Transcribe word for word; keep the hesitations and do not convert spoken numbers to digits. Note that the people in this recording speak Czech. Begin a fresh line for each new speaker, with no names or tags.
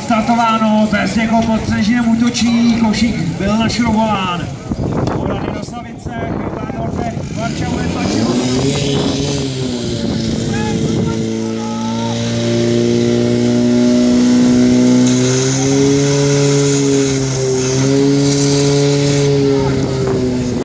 odstartováno, Pes jako pod Třežinem útočí, Košík byl našrobován. Obrany do Slavice, chytá Norbert Varčavec.